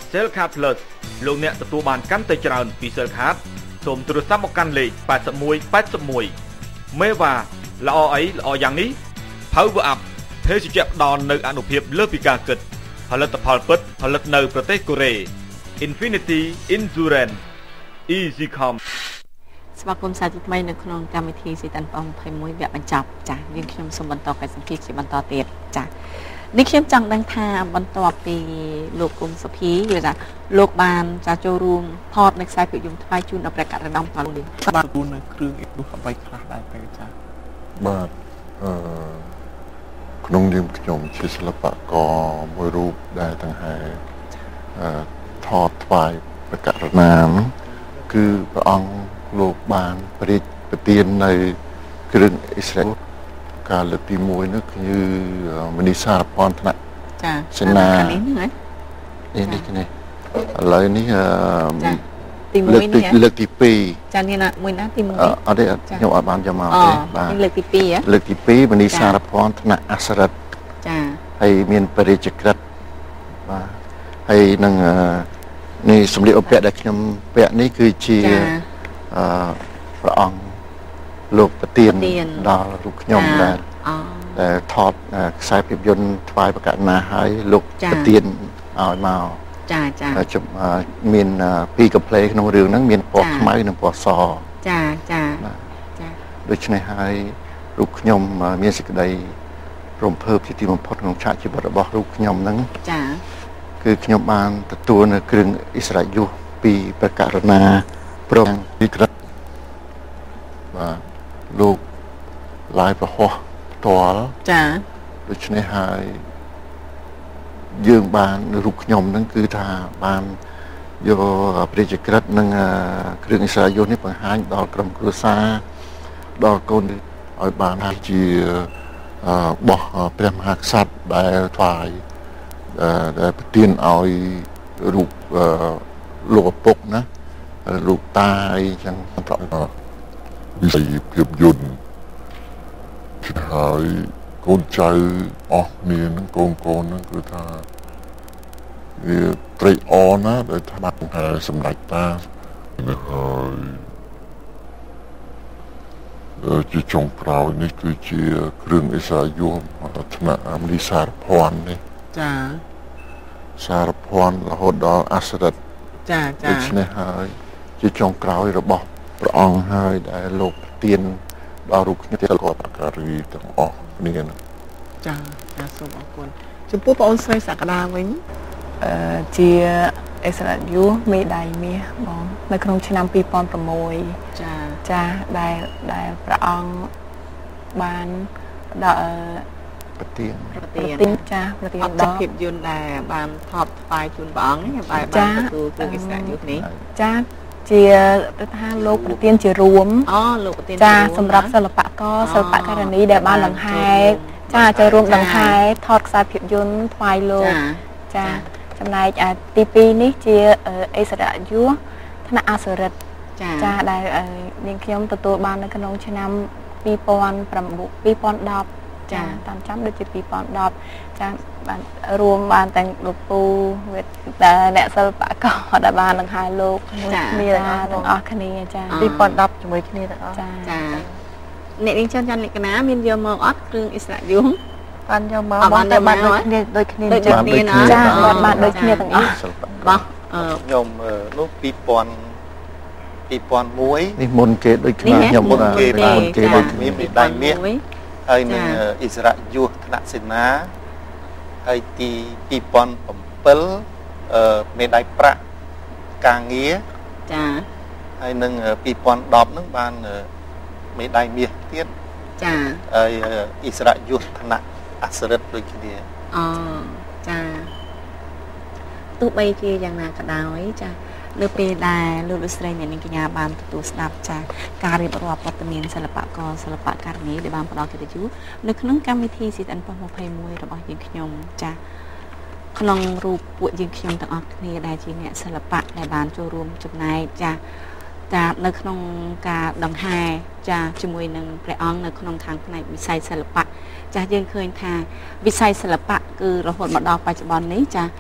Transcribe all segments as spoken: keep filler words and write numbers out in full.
Cell Card Plus លោកអ្នកទទួលបានកាន់តែច្រើនពី Cell Card សូមទូរស័ព្ទមកកាន់លេខแปดหนึ่ง แปดหนึ่งមេវ៉ាល្អអីល្អយ៉ាងនេះ Power Up ភេសជ្ជៈផ្ដល់នូវអនុភាពលើសពីការគិតផលិតផលពិតផលិតនៅប្រទេសកូរ៉េ Infinity Insurance Easycom ស្វាគមន៍សាជាថ្មីនៅក្នុងកម្មវិធីស៊ីតាន់ប៉ยี่สิบเอ็ดវគ្គបញ្ចប់ចា៎យើងខ្ញុំសូមបន្តកិច្ចសម្ភាសន៍ជាបន្តទៀតចា៎នេះខ្ញុំចង់ដឹងថាបន្ទាប់ពីលោកគុំសុភីយល់ថាលោកបានចាចូលរួមថតនៅខ្សែភាពយន្តថ្វាយជូនដល់ព្រះករុណាផលនេះបានទទួលនៅគ្រឿងអ៊ីនោះអ្វីខ្លះដែរពេលចា៎បាទអឺក្នុងនាមខ្ញុំជាសិល្បករមួយរូបដែលទាំងហើយអឺថតថ្វាយព្រះករុណាគឺព្រះអង្គលោកបានព្រះរាជប្រទាននៅគ្រឿងអ៊ីស្រាអែលការលើកទីមួយនោះគឺមនីសារភ័ណ្ឌថ្នាក់ចាសេនានេះហ្នឹងនេះនេះនេះឥឡូវនេះចាទីមួយនេះលើកទីពីរចានេះណាមួយណាទីមួយអត់ទេខ្ញុំអត់បានយកមកទេបាទលើកទីពីរលើកទីពីរមនីសារភ័ណ្ឌថ្នាក់អសរិទ្ធចាហើយមានបរិយាក្រិតបាទហើយនឹងនេះសម្លៀកបំពាក់ដែលខ្ញុំពាក់នេះគឺជាអឺព្រះអង្គលោកប្រទានដល់រូបខ្ញុំដែលដែលថតខ្សែភាពយន្តថ្វាយព្រះករុណាហើយលោកប្រទានឲ្យមកចាចាមានពីរកំ pl ក្នុងរឿងហ្នឹងមានពណ៌ខ្មៅនិងពណ៌សចាចាចាដូច្នេះហើយរូបខ្ញុំមានសេចក្តីរំភើបជាទីបំផុតក្នុងឆាកជីវិតរបស់រូបខ្ញុំហ្នឹងចាគឺខ្ញុំបានទទួលនៅគ្រឿងអិសរាយុសពីព្រះករុណាព្រមពីក្រិតបាទលោកឡាយប្រហោះផ្ទាល់ចាដូច្នេះហើយយើងបានរូបខ្ញុំហ្នឹងគឺថាបានយកព្រះរាជក្រឹត្យនិងគ្រឿងអិសរាយុសនេះបង្ហាញដល់ក្រុមគ្រួសារដល់កូនឲ្យបានជាបោះព្រះមហាក្សត្រដែលថ្វាយដែលប្រទានឲ្យរូបលោកឪពុកណាលោកតាអីចឹងប្រកបវិស័យភាពយន្តគឺហើយកូនចៅអស់គ្នានឹងកូនកូនហ្នឹងគឺថាវាត្រេកអរណាស់ដែលថាបានសម្ដេចតាហើយជាចុងក្រោយនេះគឺជាគ្រឿងអិសរាយុសថ្នាក់មនីសារភ័ណ្ឌនេះចាសារភ័ណ្ឌរហូតដល់អសរិទ្ធចាចាដូច្នេះហើយជាចុងក្រោយរបស់ព្រះអង្គហើយដែលលោកប្រទានដល់រូបខ្ញុំទាំងអស់ការីទាំងអស់គ្នាចាចាសូមអរគុណចំពោះបងអូនស្រីសក្តាវិញអឺជាអិសរាយុសមេដាយមាសបងនៅក្នុងឆ្នាំពីរពាន់ប្រាំមួយចាចាដែលដែលព្រះអង្គបានដល់ប្រទានប្រទានចាប្រទានដល់ភាពយន្តដែលបានថតថ្វាយជូនព្រះអង្គនេះបែបបានទទួលគ្រឿងអិសរាយុសនេះចាជាថាលោកប្រទានជារួមអូលោកប្រទានចាសម្រាប់សិល្បករសិល្បករនីដែលបានដង្ហែចាចូលរួមដង្ហែថតខ្សែភាពយន្តថ្វាយលោកចាចំណែកទីពីរនេះជាអិសរាយុសថ្នាក់អសរិទ្ធចាដែលនាងខ្ញុំទទួលបាននៅក្នុងឆ្នាំពីរពាន់ប្រាំពីរពីរពាន់ដប់ចាតាមចាំដូចជាពីរពាន់ដប់ចាបានរួមបានទាំងលោកពូវិទ្យាអ្នកសិល្បករដែលបានដង្ហែលោកគ្នាទាំងអស់គ្នាចាពីរពាន់ដប់ជាមួយគ្នាទាំងអស់ចាអ្នកនាងច័ន្ទច័ន្ទលក្ខណាមានយកមកអត់គ្រឿងអិសរាយុសបានយកមកបានបានដូចគ្នាដូចគ្នាដូចគ្នាណាចាបានបានដូចគ្នាទាំងអស់បោះខ្ញុំនោះពីរពាន់ពីរពាន់មួយនេះមុនគេដូចគ្នាខ្ញុំមុនគេមុនគេដូចគ្នាមេដាយមាសហើយនឹងអិសរាយុសថ្នាក់សេនាហើយទីពីរពាន់bảyអឺមេដាយប្រាក់ការងារចាហើយនឹងពីរពាន់ដប់ហ្នឹងបានមេដាយមាសទៀតចាហើយអិសរាយុសថ្នាក់អសរិទ្ធដូចគ្នាអូចាទោះបីជាយ៉ាងណាក៏ដោយចានៅពេលដែលលោកលោកស្រីអ្នកនាងកញ្ញាបានទទួលស្ដាប់ចាការរៀបរាប់វត្តមានសិល្បករសិល្បករនីដែលបានផ្ដល់កិត្តិយសនៅក្នុងកម្មវិធី ស៊ី អិន ប៉ុសยี่สิบเอ็ดរបស់យើងខ្ញុំចាក្នុងរូបពួកយើងខ្ញុំទាំងអស់គ្នាដែលជាអ្នកសិល្បៈដែលបានចូលរួមចំណែកចាចានៅក្នុងការដង្ហែចាជាមួយនឹងព្រះអង្គនៅក្នុងខាងផ្នែកវិស័យសិល្បៈចាយើងឃើញថាវិស័យសិល្បៈគឺរហូតមកដល់បច្ចុប្បន្ននេះចា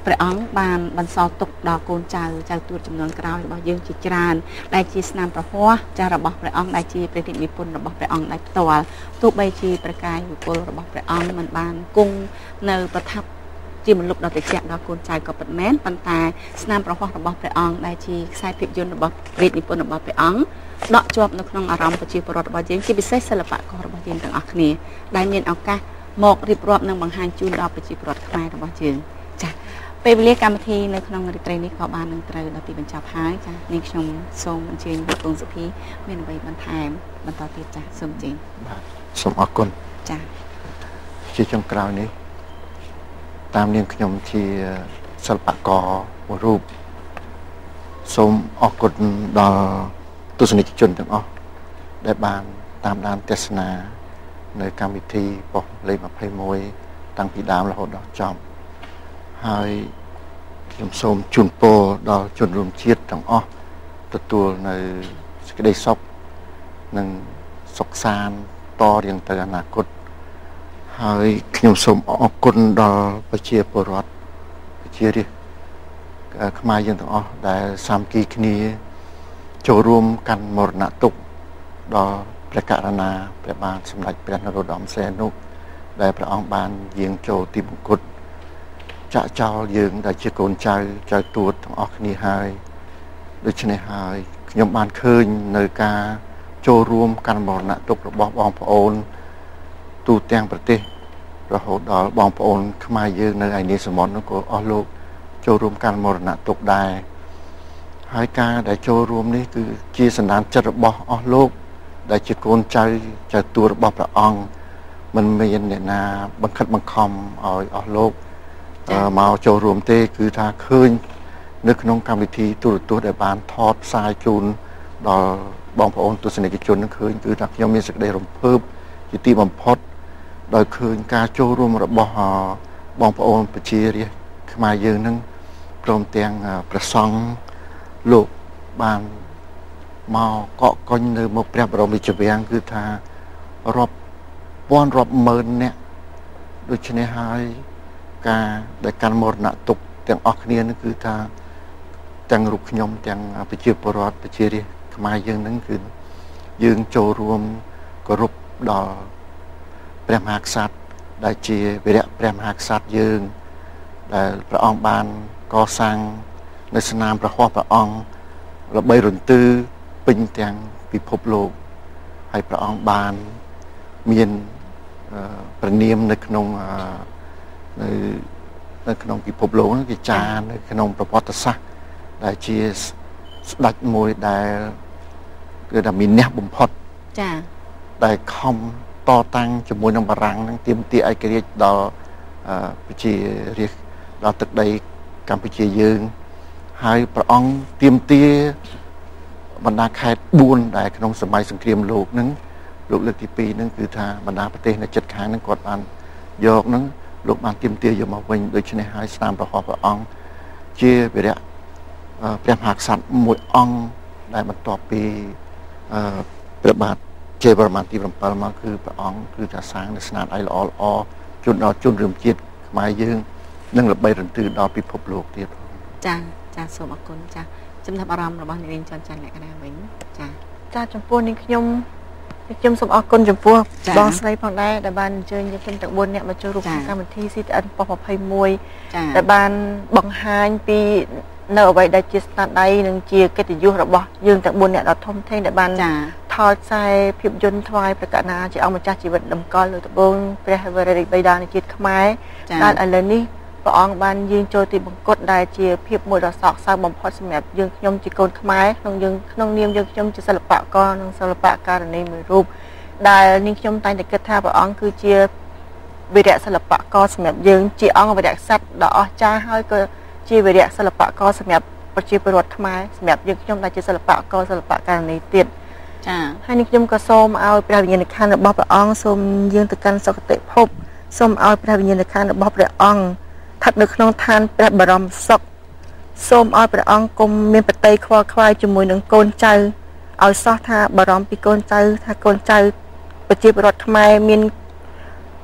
ព្រះអង្គបានបន្សល់ទុកដល់កូនចៅចៅទួតចំនួនក្រោយរបស់យើងជាច្រើនដែលជាស្នាមប្រហ័សចារបស់ព្រះអង្គដែលជាព្រះនិព្វនរបស់ព្រះអង្គដោយផ្ទាល់ទោះបីជាប្រកាយបុគ្គលរបស់ព្រះអង្គមិនបានគង់នៅប្រថាប់ជាមលុបដល់តិចដល់កូនចៅក៏ពិតមែនប៉ុន្តែស្នាមប្រហ័សរបស់ព្រះអង្គដែលជាខ្សែភាពយន្តរបស់ព្រះនិព្វនរបស់ព្រះអង្គដកជាប់នៅក្នុងអារម្មណ៍ប្រជាពលរដ្ឋរបស់យើងជាពិសេសសិល្បកររបស់យើងទាំងអស់គ្នាដែលមានឱកាសមករៀបរាប់និងបង្ហាញជូនដល់ប្រជាពលរដ្ឋខ្មែររបស់យើងចា៎ពេលវេលាកម្មវិធីនៅក្នុងរាត្រីនេះក៏បាននឹងត្រូវដល់ទីបញ្ចប់ហើយចា៎នាងខ្ញុំសូមអញ្ជើញលោកពងសុភីមានអ្វីបន្ថែមបន្តទៀតចា៎សូមអញ្ជើញបាទសូមអរគុណចា៎ជាចុងក្រោយនេះតាមនាងខ្ញុំជាសិល្បករមួយរូបសូមអរគុណដល់ទស្សនិកជនទាំងអស់ដែលបានតាមដានទស្សនានៅកម្មវិធីប៉ុស្តិ៍លេខยี่สิบเอ็ดតាំងពីដើមរហូតដល់ចប់ហើយខ្ញុំសូមជូនពរដល់ជនរួមជាតិទាំងអស់ទទួលនៅសេចក្តីសុខនិងសុខសាន្តតរៀងទៅអនាគតហើយខ្ញុំសូមអរគុណដល់ប្រជាពលរដ្ឋប្រជារាស្ត្រខ្មែរយើងទាំងអស់ដែលសាមគ្គីគ្នាចូលរួមកាន់មរណទុក្ខដល់ព្រះករុណាព្រះបាទសម្ដេចព្រះនរោត្តមសីហនុដែលព្រះអង្គបានយាងចូលទីបង្គត់ចាក់ចោលយើងដែលជាកូនចៅចៅទួតទាំងអស់គ្នាហើយដូច្នេះហើយខ្ញុំបានឃើញនៅការចូលរួមកាន់មរណទុក្ខរបស់បងប្អូនទូទាំងប្រទេសរហូតដល់បងប្អូនខ្មែរយើងនៅឯនេះសមុទ្រនោះក៏អស់លោកចូលរួមកាន់មរណទុក្ខដែរហើយការដែលចូលរួមនេះគឺជាសន្តានចិត្តរបស់អស់លោកដែលជាកូនចៅចៅទួរបស់ព្រះអង្គមិនមានអ្នកណាបង្ខិតបង្ខំឲ្យអស់លោកមកចូលរួមទេគឺថាឃើញនៅក្នុងកម្មវិធីទូរទស្សន៍ដែលបានថតផ្សាយជូនដល់បងប្អូនទស្សនិកជននឹងឃើញគឺថាខ្ញុំមានសេចក្តីរំភើបជាទីបំផុតដោយឃើញការចូលរួមរបស់បងប្អូនប្រជារាស្ត្រខ្មែរយើងនឹងព្រមទាំងព្រះសង្ឃលោកបានមកកក់កុញនៅមុខព្រះបរមរាជវាំងគឺថារាប់ពាន់រាប់ម៉ឺនអ្នកដូច្នេះហើយការដែលកាន់មរណទុក្ខទាំងអស់គ្នានឹងគឺថាទាំងរូបខ្ញុំទាំងប្រជាពលរដ្ឋប្រជារាស្ត្រខ្មែរយើងនឹងគឺយើងចូលរួមគោរពដល់ព្រះមហាក្សត្រដែលជាវីរៈព្រះមហាក្សត្រយើងដែលព្រះអង្គបានកសាងនៅស្នាមព្រះហស្ថព្រះអង្គល្បីរន្ទឺពេញទាំងពិភពលោកហើយព្រះអង្គបានមានព្រះនាមនៅក្នុងនៅនៅក្នុងពិភពលោកគេចារនៅក្នុងប្រវត្តិសាស្ត្រដែលជាស្ដេចមួយដែលគឺថាមានអ្នកបំផុតចា៎ដែលខំតតាំងជាមួយនឹងបារាំងនឹងទាមទារឯករាជ្យដល់ប្រជារាស្ត្រដល់ទឹកដីកម្ពុជាយើងហើយព្រះអង្គទាមទារបណ្ដាខេត្តបួនដែលក្នុងសម័យសង្គ្រាមលោកនឹងលោកលើកទីពីរនឹងគឺថាបណ្ដាប្រទេសនៅជិតខាងនឹងគាត់បានយកនឹងលោកបានទាមទារយកមកវិញដូច្នេះហើយស្នាមព្រះហស្ថព្រះអង្គជាវីរៈព្រះមហាក្សត្រមួយអង្គដែលបន្ទាប់ពីព្រះបាទជ័យវរ្ម័នទីbảyមកគឺព្រះអង្គគឺថាសាងនៅស្នាដៃល្អល្អជូនដល់ជនរួមជាតិខ្មែរយើងនិងល្បីរន្ទឺដល់ពិភពលោកទៀតចាចាសូមអរគុណចាចំណាប់អារម្មណ៍របស់នាងច័ន្ទច័ន្ទលក្ខណៈវិញចាចាចំពោះនាងខ្ញុំខ្ញុំសូមអរគុណចំពោះបងស្រីផងដែរដែលបានអញ្ជើញយើងទាំងបួនអ្នកមកចូលរួមក្នុងកម្មវិធី ซี ที เอ็น ប៉ុស្តិ៍ยี่สิบเอ็ดដែលបានបង្ហាញពីនៅអ្វីដែលជាស្នាដៃនិងជាកិត្តិយសរបស់យើងទាំងបួនអ្នកដ៏ធំធេងដែលបានថតខ្សែភាពយន្តថ្វាយព្រះករុណាជាអង្គម្ចាស់ជីវិតតម្កល់លើត្បូងព្រះវររាជបិតានៃជាតិខ្មែរដែលឥឡូវនេះព្រះអង្គបានយាងចូលទីបង្គត់ដែលជាភាពមួយដ៏សោកសៅបំផុតសម្រាប់យើងខ្ញុំជាកូនខ្មែរក្នុងយើងក្នុងនាមយើងខ្ញុំជាសិល្បករនិងសិល្បករនីមួយរូបដែលនាងខ្ញុំតែងតែគិតថាព្រះអង្គគឺជាវីរៈសិល្បករសម្រាប់យើងជាអង្គវីរៈក្សត្រដ៏អស្ចារ្យហើយក៏ជាវីរៈសិល្បករសម្រាប់ប្រជាពលរដ្ឋខ្មែរសម្រាប់យើងខ្ញុំដែលជាសិល្បករសិល្បករនីទៀតចា៎ហើយនាងខ្ញុំក៏សូមឲ្យព្រះវិញ្ញាណក្ខន្ធរបស់ព្រះអង្គសូមយាងទៅកាន់សុគតិភពសូមឲ្យព្រះវិញ្ញាណក្ខន្ធរបស់ព្រះអង្គស្ថិតនៅក្នុងឋានព្រះបរមសុខសូមឲ្យព្រះអង្គគុំមានបតីខ្វល់ខ្វាយជាមួយនឹងកូនចៅឲ្យសោះថាបារម្ភពីកូនចៅថាកូនចៅប្រជាពលរដ្ឋខ្មែរមានក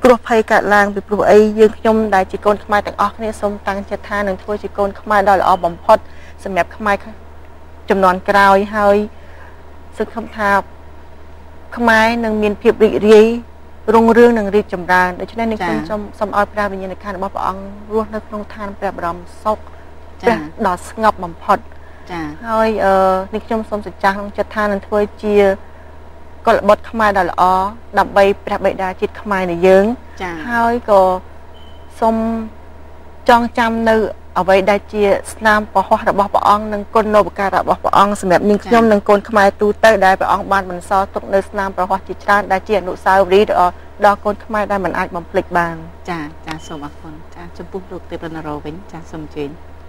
ព្រោះភ័យកាត់ឡើងពីព្រោះអីយើងខ្ញុំដែលជាកូនខ្មែរទាំងអស់គ្នាសូមតាំងចិត្តថានឹងធ្វើជាកូនខ្មែរដ៏ល្អបំផុតសម្រាប់ខ្មែរចំនួនក្រោយហើយសឹកខំថាខ្មែរនឹងមានភាពរីករាយរុងរឿងនិងរីកចម្រើនដូច្នេះនេះខ្ញុំសូមសូមឲ្យព្រះវិញ្ញាណក្ខន្ធរបស់ព្រះអង្គរស់នៅក្នុងឋានព្រះបរមសុខព្រះដ៏ស្ងប់បំផុតចាហើយអឺនេះខ្ញុំសូមសច្ចាក្នុងចិត្តថានឹងធ្វើជាកុលបុត្រខ្មែរដ៏ល្អដើម្បីព្រះបិតាជាតិខ្មែរនៃយើងហើយក៏សូមចងចាំនៅអ្វីដែលជាស្នាមពហុរបស់ព្រះអង្គនិងគុណូបការៈរបស់ព្រះអង្គសម្រាប់នាងខ្ញុំនិងកូនខ្មែរទូទៅដែលព្រះអង្គបានបន្សល់ទុកនៅស្នាមពហុជាច្រើនដែលជាអនុស្សាវរីយ៍ដល់កូនខ្មែរដែលមិនអាចបំភ្លេចបានចាចាសូមអរគុណចាចំពោះលោកទេពរណរោវិញចាសូមអញ្ជើញ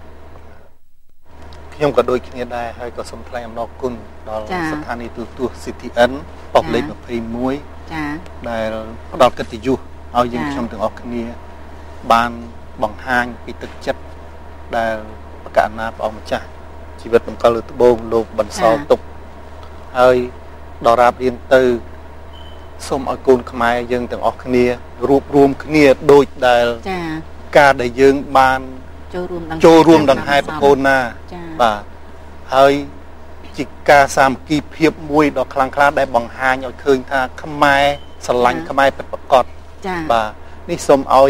ខ្ញុំក៏ដូចគ្នាដែរហើយក៏សូមថ្លែងអំណរគុណដល់ស្ថានីយទូរទស្សន៍ ស៊ី ទី អិន ប៉ុស្តិ៍លេខยี่สิบเอ็ดចាដែលផ្ដល់កិត្តិយសឲ្យយើងខ្ញុំទាំងអស់គ្នាបានបង្ហាញពីទឹកចិត្តដែលប្រកាសណាព្រះអង្គម្ចាស់ជីវិតបង្កលើត្បូងលោកបន្សល់ទុកហើយដល់រាបរៀនទៅសូមឲ្យកូនខ្មែរយើងទាំងអស់គ្នារួបរวมគ្នាដូចដែលចាការដែលយើងបានចូលរួមដង្ហែចូលរួមដង្ហែប្រកូនណាបាទហើយជាការសាមគ្គីភាពមួយដ៏ខ្លាំងក្លាដែលបង្ហាញឲ្យឃើញថាខ្មែរស្រឡាញ់ខ្មែរពិតប្រាកដចាបាទនេះសូមឲ្យ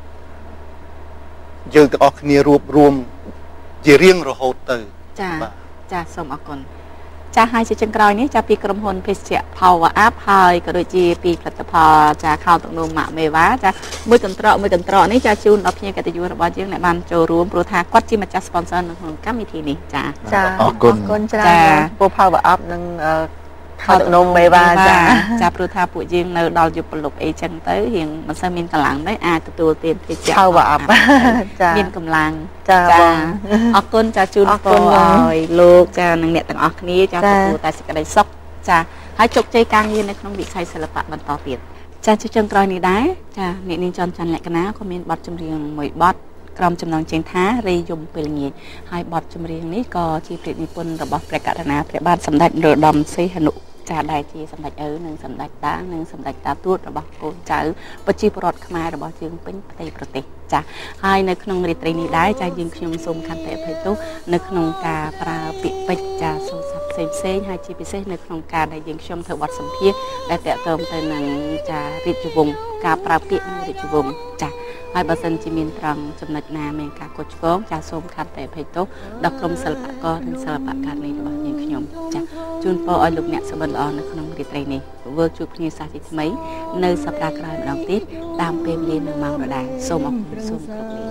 យើងទាំងអស់គ្នារួបរวมជារៀងរហូតទៅចាចាសូមអរគុណចាហើយជាចុងក្រោយនេះចាពីក្រុមហ៊ុនភេសជ្ជៈ Power Up ហើយក៏ដូចជាពីផលិតផលចាខោទំនោរម៉ាក់មេវ៉ាចាមួយកន្ត្រកមួយកន្ត្រកនេះចាជូនដល់ភ្ញៀវកិត្តិយសរបស់យើងដែលបានចូលរួមព្រោះថាគាត់ជាម្ចាស់ sponsor នៅក្នុងកម្មវិធីនេះចាចាអរគុណអរគុណច្រើនពូ Power Up និងខោទំនោរមេវ៉ាចាចាព្រោះថាពួកយើងនៅដល់យុគលុបអីចឹងទៅរៀងមិនសូវមានកម្លាំងទេអាចទទួលទានភេសជ្ជៈ Power Up ចាមានកម្លាំងចាអរគុណចាជូនពរឲ្យលោកចានិងអ្នកទាំងអស់គ្នាចាទទួលតែសេចក្តីសុខចាហើយជោគជ័យការងារនៅក្នុងវិស័យសិល្បៈបន្តទៀតចាជាចុងក្រោយនេះដែរចាអ្នកនាងចន្ទច័ន្ទលក្ខណាក៏មានបទចម្រៀងមួយបទក្រុមចំណងជើងថារេយំពេលល្ងាចហើយបទចម្រៀងនេះក៏ជាព្រះនិពន្ធរបស់ព្រះករុណាព្រះបាទសម្ដេចនរោត្តមសីហនុចាដែលជាសម្ដេចឪនិងសម្ដេចតានិងសម្ដេចតាទួតរបស់កូនចៅប្រជាពលរដ្ឋខ្មែររបស់យើងពេញផ្ទៃប្រទេសចាហើយនៅក្នុងរាត្រីនេះដែរចាយើងខ្ញុំសូមខន្តីអភ័យទោសនៅក្នុងការប្រើពាក្យពេចន៍ចាសូរស័ព្ទផ្សេងផ្សេងហើយជាពិសេសនៅក្នុងការដែលយើងខ្ញុំធ្វើបទសម្ភាសន៍ដែលតាក់ទងទៅនឹងចារាជវង្សការប្រើពាក្យនៃរាជវង្សចាហើយបើសិនជាមានត្រង់ចំណុចណាមានការកត់ឆ្គងចាសូមខន្តីអភ័យទោសដល់ក្រុមសិល្បករនិងសិល្បករនេះរបស់យើងខ្ញុំចាជូនពរឲ្យលោកអ្នកសុបិនល្អនៅក្នុងរាត្រីនេះវិលជួបគ្នាសាជាថ្មីនៅសប្តាហ៍ក្រោយម្ដងទៀតតាមពេលវេលានិងម៉ោងដដែលសូមអរគុណសូមគោរពលា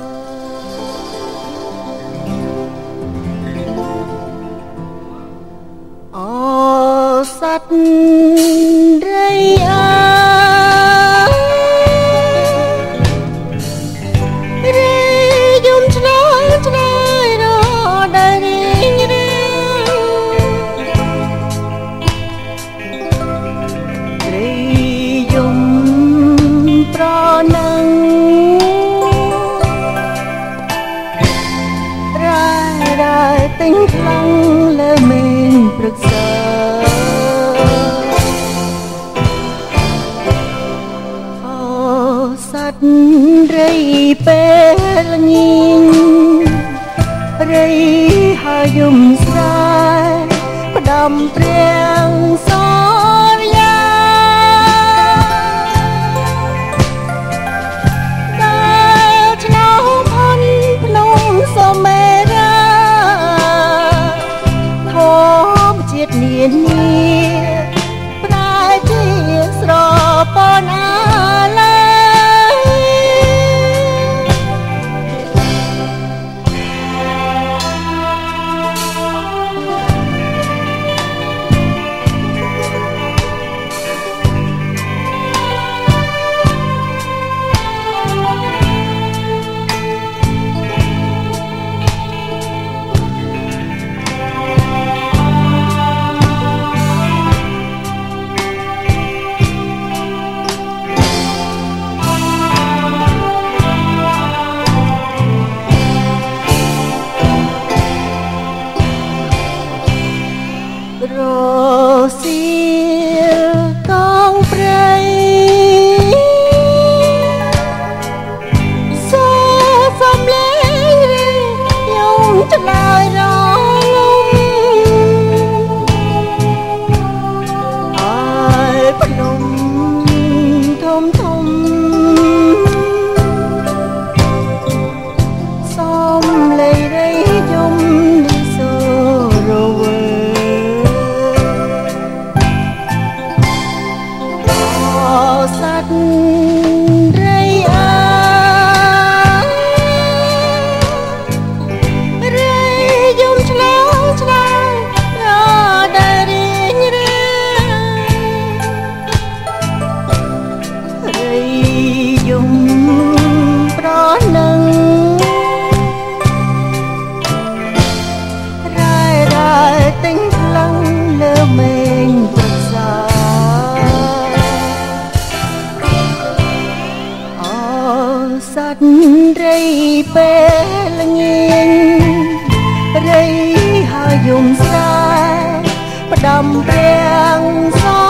អូសត្វរីអារីពេលល្ងាចរីហើយយំស្រាយផ្ដំ ព្រៀងសរយាដែលឆ្នោផនភ្នំសមេរាធម្មជាតិនានាប្រែជាស្រពនអាឡាสัตว์ไรเปลงยิงไรหายุมสายประดำเปรียงสอ